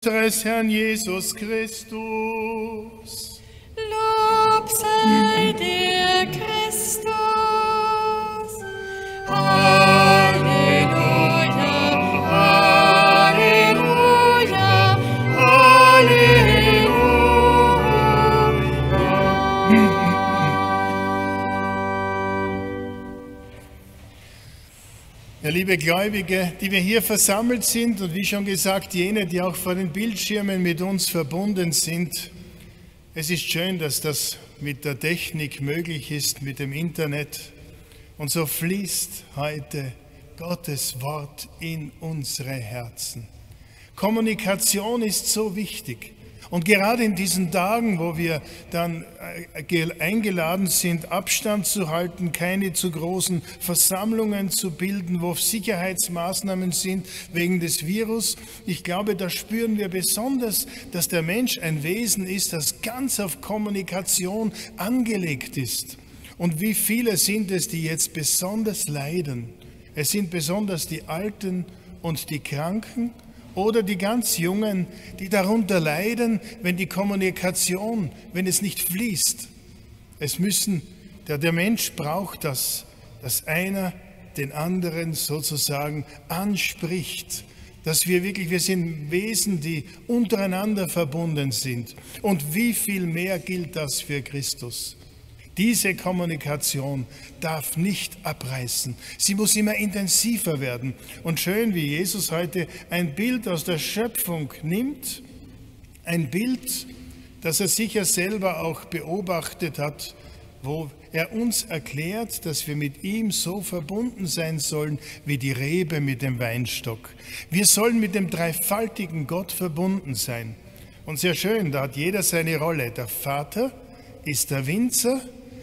unseres Herrn Jesus Christus. Lob sei dir, Christus. Halleluja, Halleluja, Halleluja. Ja, liebe Gläubige, die wir hier versammelt sind und wie schon gesagt, jene, die auch vor den Bildschirmen mit uns verbunden sind, es ist schön, dass das mit der Technik möglich ist, mit dem Internet. Und so fließt heute Gottes Wort in unsere Herzen. Kommunikation ist so wichtig. Und gerade in diesen Tagen, wo wir dann eingeladen sind, Abstand zu halten, keine zu großen Versammlungen zu bilden, wo Sicherheitsmaßnahmen sind wegen des Virus, ich glaube, da spüren wir besonders, dass der Mensch ein Wesen ist, das ganz auf Kommunikation angelegt ist. Und wie viele sind es, die jetzt besonders leiden? Es sind besonders die Alten und die Kranken, oder die ganz Jungen, die darunter leiden, wenn die Kommunikation, wenn es nicht fließt. Der Mensch braucht das, dass einer den anderen sozusagen anspricht, dass wir sind Wesen, die untereinander verbunden sind. Und wie viel mehr gilt das für Christus? Diese Kommunikation darf nicht abreißen. Sie muss immer intensiver werden. Und schön, wie Jesus heute ein Bild aus der Schöpfung nimmt, ein Bild, das er sicher selber auch beobachtet hat, wo er uns erklärt, dass wir mit ihm so verbunden sein sollen wie die Rebe mit dem Weinstock. Wir sollen mit dem dreifaltigen Gott verbunden sein. Und sehr schön, da hat jeder seine Rolle. Der Vater ist der Winzer,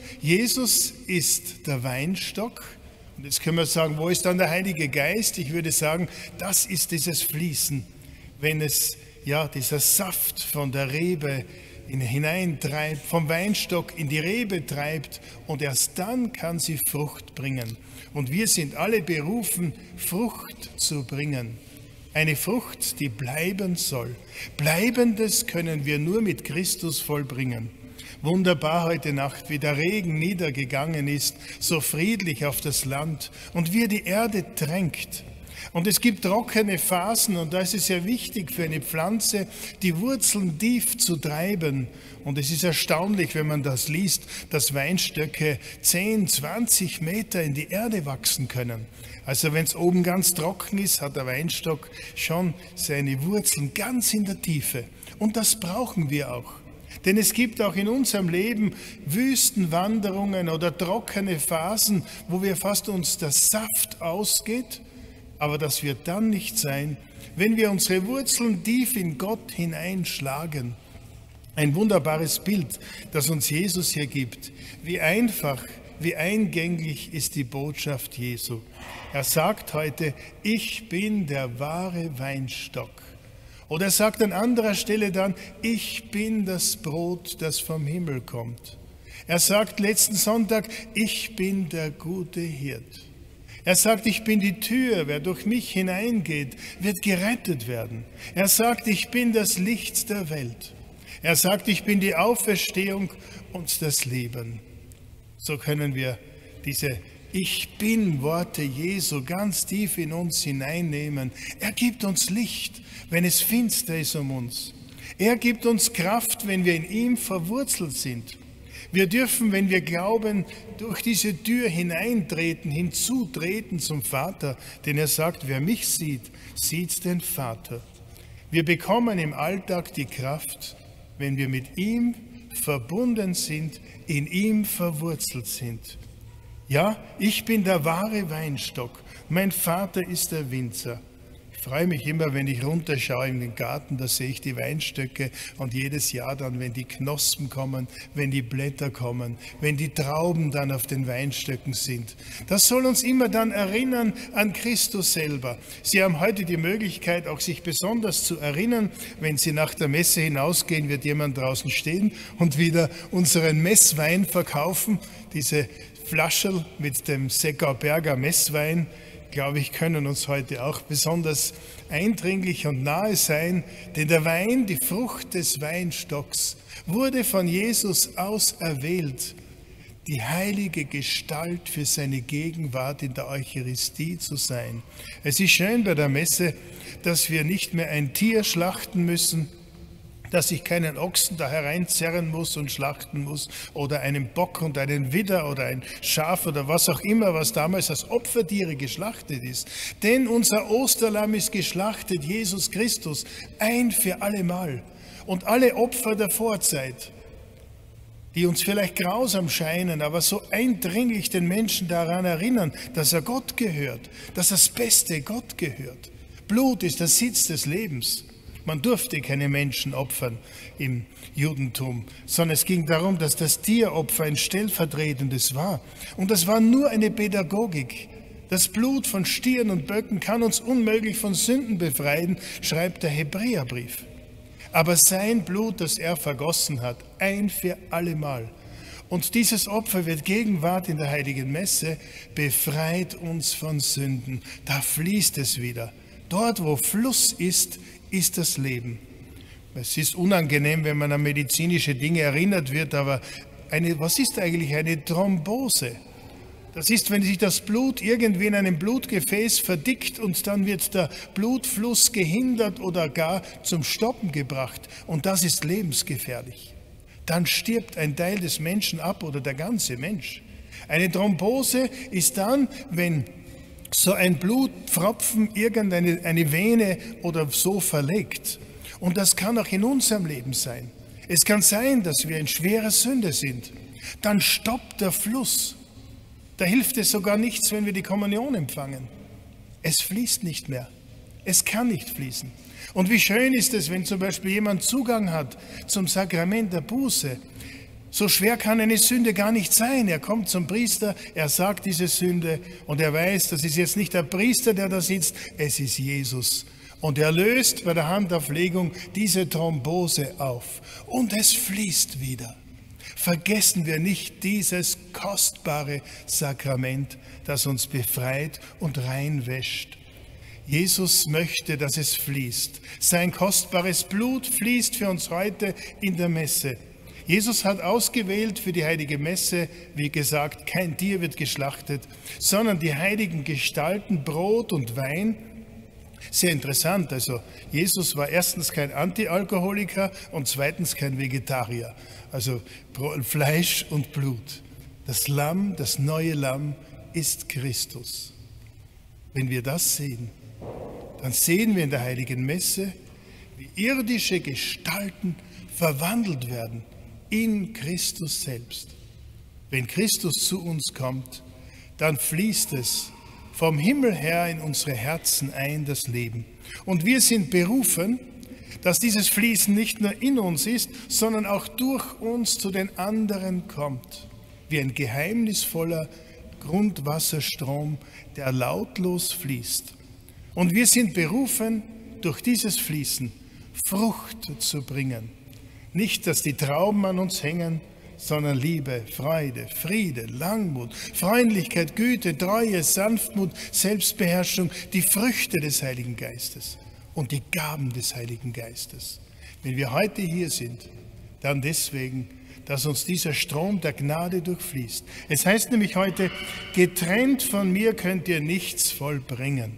Jesus ist der Weinstock. Und jetzt können wir sagen, wo ist dann der Heilige Geist? Ich würde sagen, das ist dieses Fließen, wenn es dieser Saft von der Rebe hineintreibt, vom Weinstock in die Rebe treibt und erst dann kann sie Frucht bringen. Und wir sind alle berufen, Frucht zu bringen. Eine Frucht, die bleiben soll. Bleibendes können wir nur mit Christus vollbringen. Wunderbar heute Nacht, wie der Regen niedergegangen ist, so friedlich auf das Land und wie er die Erde tränkt. Und es gibt trockene Phasen und da ist es sehr wichtig für eine Pflanze, die Wurzeln tief zu treiben. Und es ist erstaunlich, wenn man das liest, dass Weinstöcke 10, 20 Meter in die Erde wachsen können. Also wenn es oben ganz trocken ist, hat der Weinstock schon seine Wurzeln ganz in der Tiefe. Und das brauchen wir auch. Denn es gibt auch in unserem Leben Wüstenwanderungen oder trockene Phasen, wo wir fast uns der Saft ausgeht. Aber das wird dann nicht sein, wenn wir unsere Wurzeln tief in Gott hineinschlagen. Ein wunderbares Bild, das uns Jesus hier gibt. Wie einfach, wie eingängig ist die Botschaft Jesu. Er sagt heute, ich bin der wahre Weinstock. Oder er sagt an anderer Stelle dann, ich bin das Brot, das vom Himmel kommt. Er sagt letzten Sonntag, ich bin der gute Hirt. Er sagt, ich bin die Tür, wer durch mich hineingeht, wird gerettet werden. Er sagt, ich bin das Licht der Welt. Er sagt, ich bin die Auferstehung und das Leben. So können wir diese Ich bin Worte Jesu ganz tief in uns hineinnehmen. Er gibt uns Licht, wenn es finster ist um uns. Er gibt uns Kraft, wenn wir in ihm verwurzelt sind. Wir dürfen, wenn wir glauben, durch diese Tür hineintreten, hinzutreten zum Vater, denn er sagt, wer mich sieht, sieht den Vater. Wir bekommen im Alltag die Kraft, wenn wir mit ihm verbunden sind, in ihm verwurzelt sind. Ja, ich bin der wahre Weinstock, mein Vater ist der Winzer. Ich freue mich immer, wenn ich runterschaue in den Garten, da sehe ich die Weinstöcke und jedes Jahr dann, wenn die Knospen kommen, wenn die Blätter kommen, wenn die Trauben dann auf den Weinstöcken sind. Das soll uns immer dann erinnern an Christus selber. Sie haben heute die Möglichkeit, auch sich besonders zu erinnern, wenn Sie nach der Messe hinausgehen, wird jemand draußen stehen und wieder unseren Messwein verkaufen, diese Flascherl mit dem Seckauberger Messwein. glaube ich, können uns heute auch besonders eindringlich und nahe sein, denn der Wein, die Frucht des Weinstocks, wurde von Jesus auserwählt, die heilige Gestalt für seine Gegenwart in der Eucharistie zu sein. Es ist schön bei der Messe, dass wir nicht mehr ein Tier schlachten müssen, dass ich keinen Ochsen da hereinzerren muss und schlachten muss oder einen Bock und einen Widder oder ein Schaf oder was auch immer, was damals als Opfertiere geschlachtet ist. Denn unser Osterlamm ist geschlachtet, Jesus Christus, ein für allemal. Und alle Opfer der Vorzeit, die uns vielleicht grausam scheinen, aber so eindringlich den Menschen daran erinnern, dass er Gott gehört, dass das Beste Gott gehört. Blut ist der Sitz des Lebens. Man durfte keine Menschen opfern im Judentum, sondern es ging darum, dass das Tieropfer ein stellvertretendes war. Und das war nur eine Pädagogik. Das Blut von Stieren und Böcken kann uns unmöglich von Sünden befreien, schreibt der Hebräerbrief. Aber sein Blut, das er vergossen hat, ein für allemal. Und dieses Opfer wird Gegenwart in der Heiligen Messe, befreit uns von Sünden. Da fließt es wieder. Dort, wo Fluss ist, ist das Leben. Es ist unangenehm, wenn man an medizinische Dinge erinnert wird, aber was ist eigentlich eine Thrombose? Das ist, wenn sich das Blut irgendwie in einem Blutgefäß verdickt und dann wird der Blutfluss gehindert oder gar zum Stoppen gebracht. Und das ist lebensgefährlich. Dann stirbt ein Teil des Menschen ab oder der ganze Mensch. Eine Thrombose ist dann, wenn so ein Blutpfropfen irgendeine Vene oder so verlegt. Und das kann auch in unserem Leben sein. Es kann sein, dass wir in schwerer Sünde sind. Dann stoppt der Fluss. Da hilft es sogar nichts, wenn wir die Kommunion empfangen. Es fließt nicht mehr. Es kann nicht fließen. Und wie schön ist es, wenn zum Beispiel jemand Zugang hat zum Sakrament der Buße. So schwer kann eine Sünde gar nicht sein. Er kommt zum Priester, er sagt diese Sünde und er weiß, das ist jetzt nicht der Priester, der da sitzt, es ist Jesus. Und er löst bei der Handauflegung diese Thrombose auf und es fließt wieder. Vergessen wir nicht dieses kostbare Sakrament, das uns befreit und reinwäscht. Jesus möchte, dass es fließt. Sein kostbares Blut fließt für uns heute in der Messe. Jesus hat ausgewählt für die Heilige Messe, wie gesagt, kein Tier wird geschlachtet, sondern die heiligen Gestalten, Brot und Wein. Sehr interessant, also Jesus war erstens kein Antialkoholiker und zweitens kein Vegetarier. Also Fleisch und Blut. Das Lamm, das neue Lamm ist Christus. Wenn wir das sehen, dann sehen wir in der Heiligen Messe, wie irdische Gestalten verwandelt werden in Christus selbst. Wenn Christus zu uns kommt, dann fließt es vom Himmel her in unsere Herzen ein, das Leben. Und wir sind berufen, dass dieses Fließen nicht nur in uns ist, sondern auch durch uns zu den anderen kommt, wie ein geheimnisvoller Grundwasserstrom, der lautlos fließt. Und wir sind berufen, durch dieses Fließen Frucht zu bringen. Nicht, dass die Trauben an uns hängen, sondern Liebe, Freude, Friede, Langmut, Freundlichkeit, Güte, Treue, Sanftmut, Selbstbeherrschung, die Früchte des Heiligen Geistes und die Gaben des Heiligen Geistes. Wenn wir heute hier sind, dann deswegen, dass uns dieser Strom der Gnade durchfließt. Es heißt nämlich heute, getrennt von mir könnt ihr nichts vollbringen.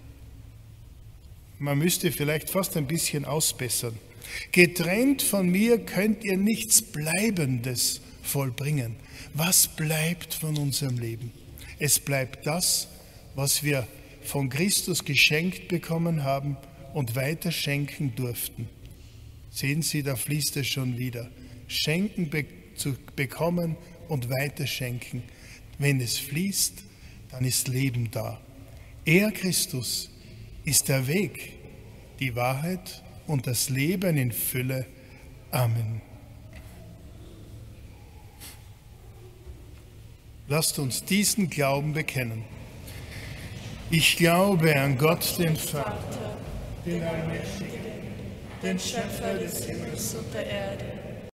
Man müsste vielleicht fast ein bisschen ausbessern. Getrennt von mir könnt ihr nichts Bleibendes vollbringen. Was bleibt von unserem Leben? Es bleibt das, was wir von Christus geschenkt bekommen haben und weiter schenken durften. Sehen Sie, da fließt es schon wieder. Schenken zu bekommen und weiter schenken. Wenn es fließt, dann ist Leben da. Er, Christus, ist der Weg, die Wahrheit und das Leben in Fülle. Amen. Lasst uns diesen Glauben bekennen. Ich glaube an Gott, den Vater, den Allmächtigen, den Schöpfer des Himmels und der Erde,